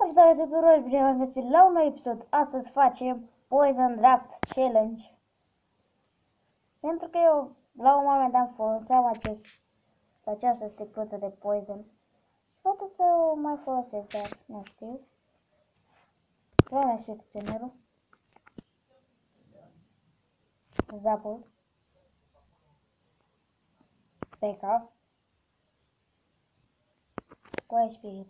Salutare tuturor, bine v-am găsit la un nou episod. Astăzi facem Poison Draft Challenge. Pentru că eu la un moment am foloseam această sticluță de Poison. Și poate să o mai folosesc, dar nu știu. Vreau secționerul. Zapul. Peca. Coaie spirit.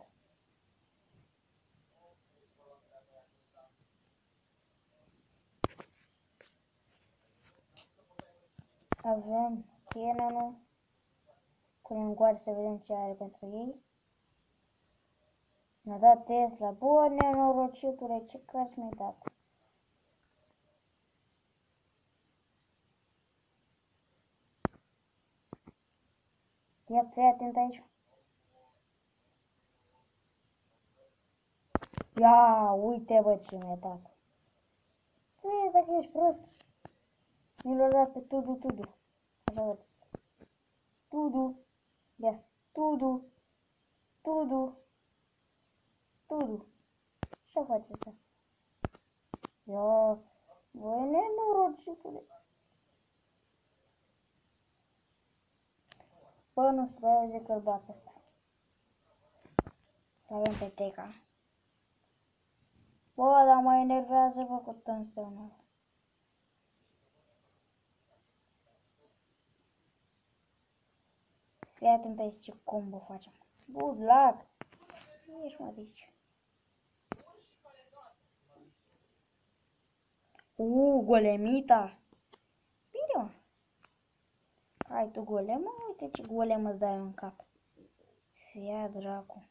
Avem Cannon-ul. Punem goare să vedem ce are pentru ei. Mi-a dat Tesla. Bun, nenorocitule, ce cărți mi-ai dat? Ia, fii atent aici. Ia, uite bă ce mi-a dat. Vezi dacă ești prost. Mi l-a dat pe Tudu. Așa văd. Tudu. Ia, Tudu. Ce face asta? Ia, băi nenorocitule. Bă, nu știu, aia zic că-l bat ăsta. Avem pe Teca. Bă, dar mă enervează bă cu tungstenul. Fii atent aici ce combo facem. Good luck! Ești mă de aici. Golemita! Bine mă! Hai tu golem, mă, uite ce golem îți dai în cap. Fia dracu.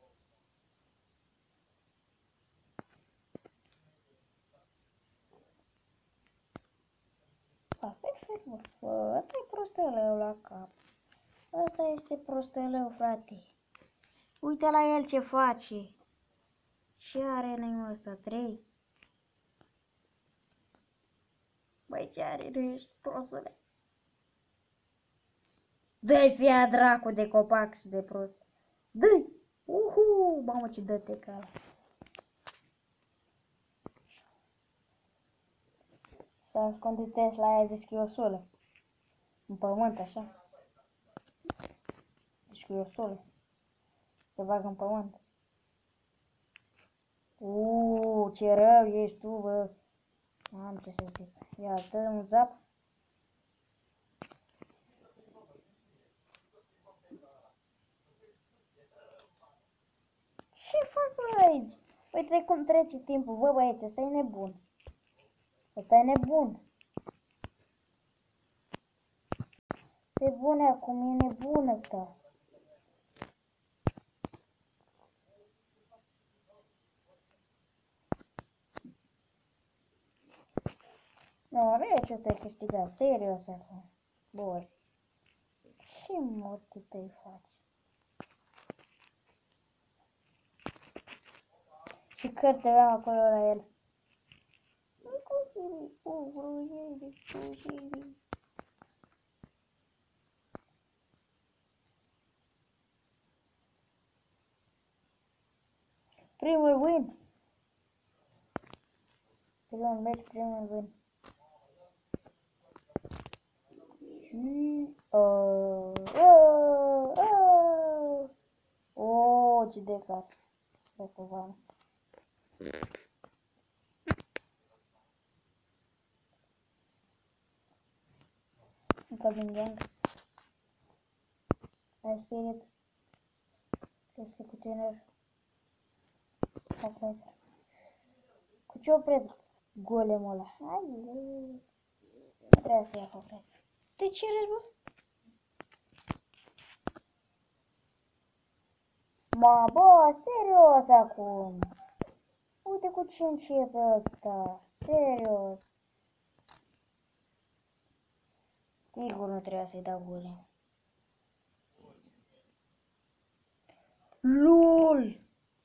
Perfect, bă. Ăsta e prosteleu la cap. Ăsta este prosteleu, frate. Uite la el ce face. Ce are neamul ăsta? 3. Băi, ce are? Nu ești prostule. Dă-i fia dracu de copac și de prost. Dă-i! Mamă ce dă-te ca. S-a ascundit Tesla aia, zis că e o sulă. În pământ, așa. Deci că e o sulă. Se bagă în pământ. Ce rău ești tu, bă. Am ce să zic. Ia, dă un zap. Ce fac bă aici? Uite cum trece timpul. Bă, băieți, ăsta e nebun. Ăsta e nebun. E bun acum, e nebun ăsta. Nu, vezi ce ți-ai câștigat, serios acum. Bun. Ce morții tăi faci? Și cărți aveam acolo la el. Primul win. Primul meci, primul win. Ce decat. Asta va. Incoming gang. I spirit. Executioner. Calculator. Cu ce opresc golemul ăla? Hai, trebuie să ia calculator. De ce eres, bă? Ma, bă, serios acum. Uite cu ce începe ăsta. Serios. Sigur nu trebuia să-i dau golem. LOL!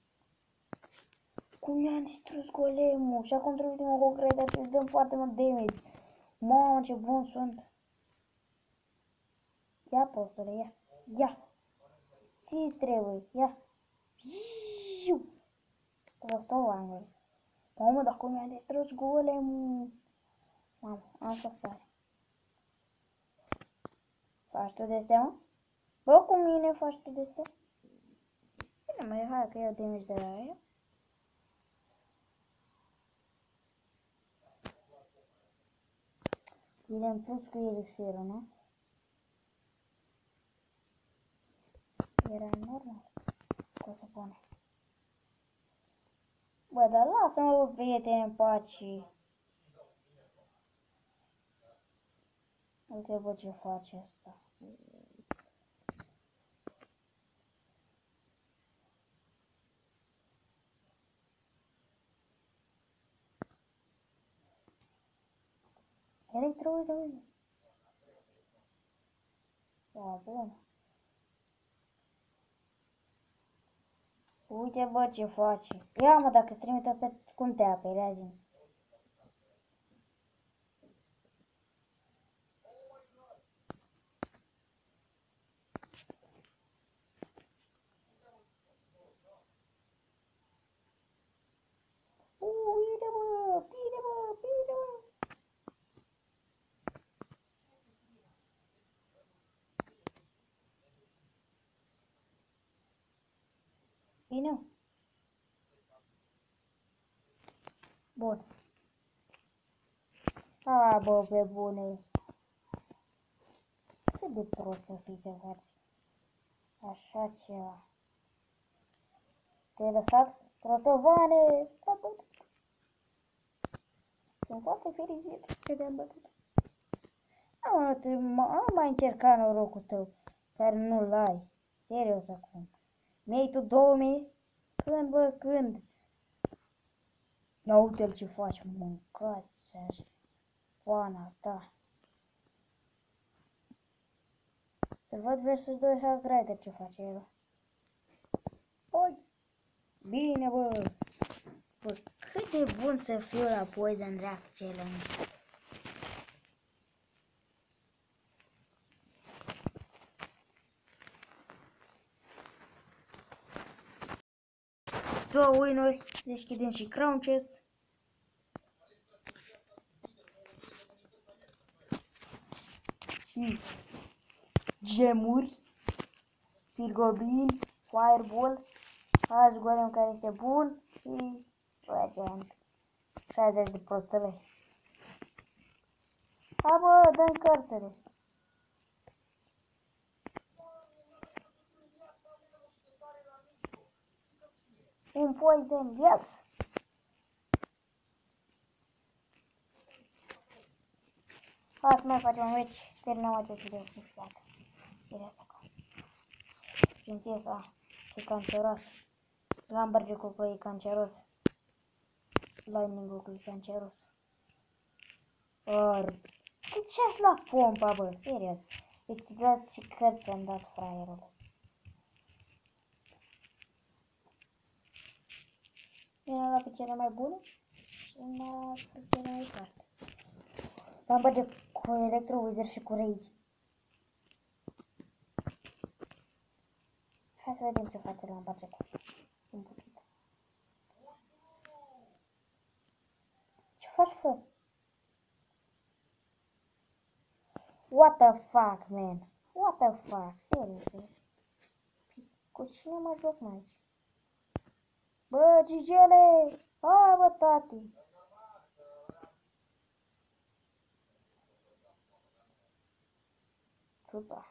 Cum i-am distrus golemul și acum trebuie să mă concret să-i dăm foarte mult damage. Mamă, ce bun sunt. Ia, prostule, ia. Ia. Ți-ți trebuie, ia. Ziu. Rostovanul. Mamă, dar cum i-a distrus golemul. Mamă, am să stare. Faci tu de-astea, mă? Bă, cu mine faci tu de-astea? Bine, mă, hai că iau damage de la aia. Idem plus cu elixirul, nu? Era normal. Cum se pune? Bă, dar lasă-mă, prieteni, în pace. Uite, bă, ce face asta. Electro, uite, uite. Da, bun. Uite, bă, ce face. Ia, mă, dacă-ți trimite asta, cum te aperi, azi? Uite, bă, bine, bă, bine, bă. Bine. Bun. A, bă, pe bune. Cât de prost să fii să faci așa ceva. Te-ai lăsat? Trotovane! S-a bătut. Sunt foarte fericit că te-am bătut. Am mai încercat norocul tău, care nu-l ai. Serios acum. Mi-ai tu 2000? Când, bă, când? Ia uite-l ce faci, mâncați așa. Oana ta. Să văd versus 2 Half Rider ce face el. Oi! Bine, bă! Bă, cât de bun să fiu la Poison Draft Challenge. Două win-uri, deschidem și Crown Chest. Și gemuri, Pilgobin, Fireball, alt golem care este bun și Regent. 60 de prostele. Ha, bă, dă-mi cărțile. Un poison, yes! Hai să mai facem un match, terminăm acest video. Gata. Direct acum. Princesa, e canceros. Lumberjack-ul e canceros. Lightning-ul e canceros. De ce aș lua pompa, bă? Serios. Îți dați și cărți am dat fraierul. Vine la pe cele mai bune și la pe cele mai proaste. Lumberjack cu Electro Wizard și cu Rage. Hai să vedem ce face Lumberjack-ul. Ce faci, fă? What the fuck, man? What the fuck? Seriously? Cu cine mă joc mai aici? Bă, Gigele! Hai, bă, tati! Țuța.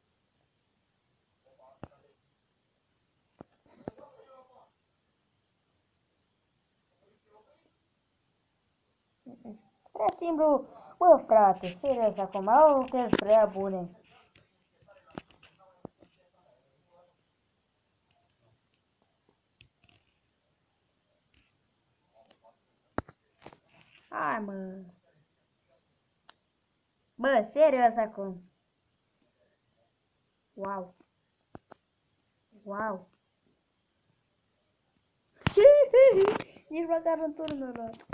Prea simplu. Bă, frate, serios acum, au că prea bune. Hai, mă. Bă, serios acum. Wow. Wow. Nici măcar un turn nu luat.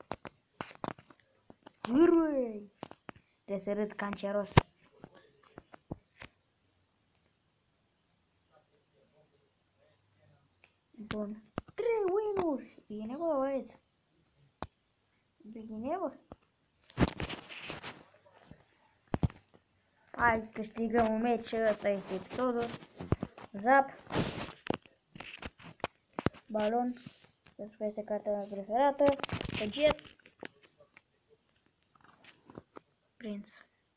Hârâi. Trebuie să râd canceros. Bun. 3 win-uri. Bine, bă, băieți. Bine, bă. Hai, câștigăm un meci și ăsta este episodul. Zap. Balon. Pentru că este cartea mea preferată. Jets. Prinț.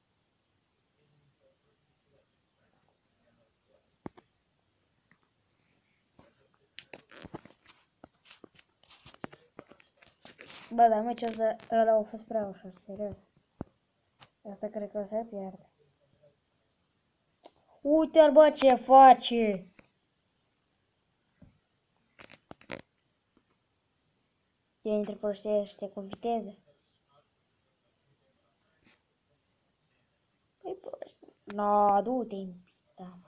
Bă, dar meciul ăla a fost prea ușor, serios. Asta cred că o să pierde. Uite-l, bă, ce face! E între proștește cu viteză. Păi proști. No, du-te în pita, mă.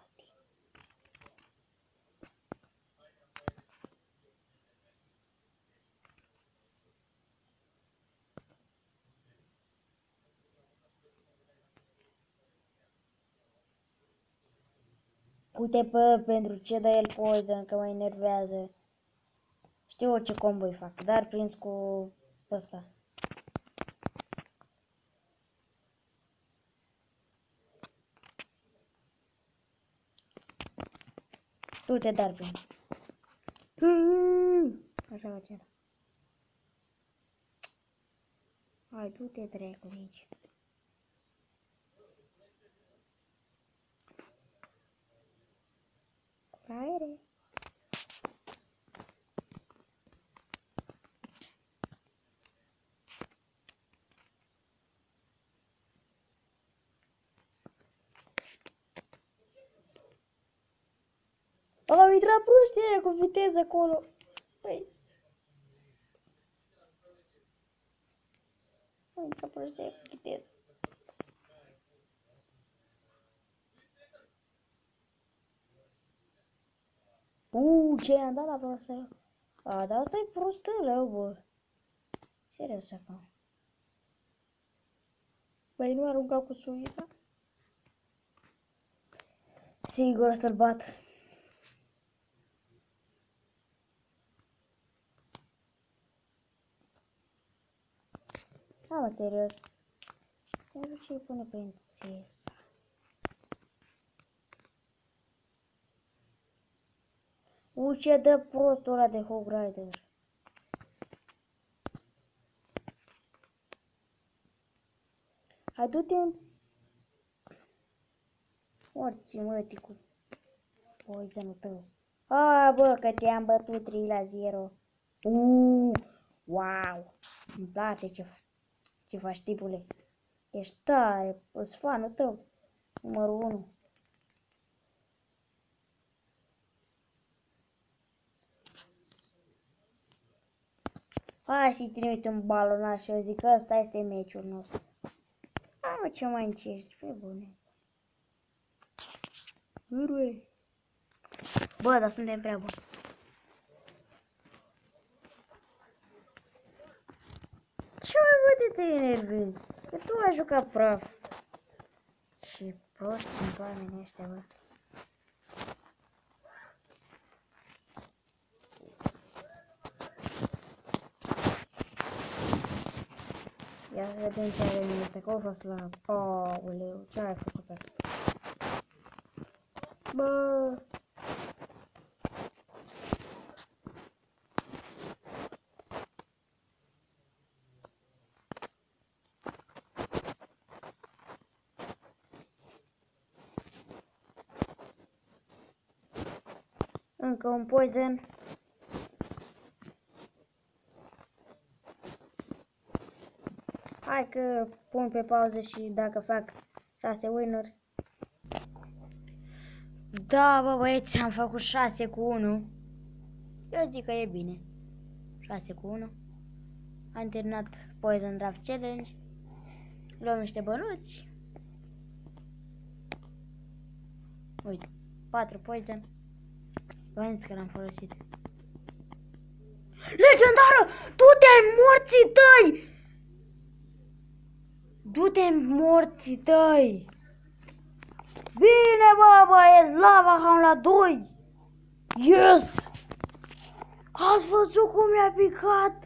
Uite, bă, pentru ce dă el poison, că mă enervează. Știu ce combo îi fac, dar prins cu ăsta. Du-te, dar prins. Așa face ăla. Hai, du-te, dracu, de aici. Fraiere. Am intrat proștii cu viteză acolo. Păi. Am intrat proștii cu viteză. Ce am dat la prostă? A, dar asta e prostălă, bă. Serios acum. Băi, nu arunca cu suița? Sigur să-l bat. Da, mă, serios. Nu știu ce-i pune prințesa. Ce dă prostul ăla de Hog Rider. Hai, du-te în... Morți, mătii, cu poison-ul tău. A, bă, că te-am bătut 3-0. Wow! Îmi place ce faci, tipule. Ești tare, îs fanul tău. Numărul 1. Hai să-i trimit un balonaj și eu zic că ăsta este meciul nostru. Hai, mă, ce mai încerci, pe bune. Bă, dar suntem prea buni. Ce mai bă de te enervezi? Că tu ai jucat praf. Ce proști sunt oamenii ăștia, bă. Ia să vedem ce are în ăsta, că a fost la... Aoleu, ce ai făcut ăsta? Bă... Încă un poison. Hai că pun pe pauză și dacă fac 6 win-uri. Da, bă, băieți, am făcut 6 cu 1. Eu zic că e bine. 6 cu 1. Am terminat Poison Draft Challenge. Luăm niște bănuți. Uite, 4 poison. V-am zis că l-am folosit. Legendară! Du-te morții tăi! Du-te morții tăi! Bine, bă, băieți, lava ham la 2! Yes! Ați văzut cum mi-a picat?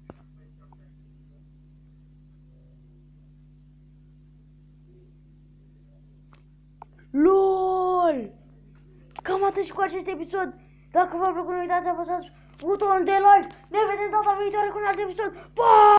LOL! Cam atât și cu acest episod. Dacă v-a plăcut, nu uitați să apăsați butonul de like. Ne vedem data viitoare cu un alt episod. Pa!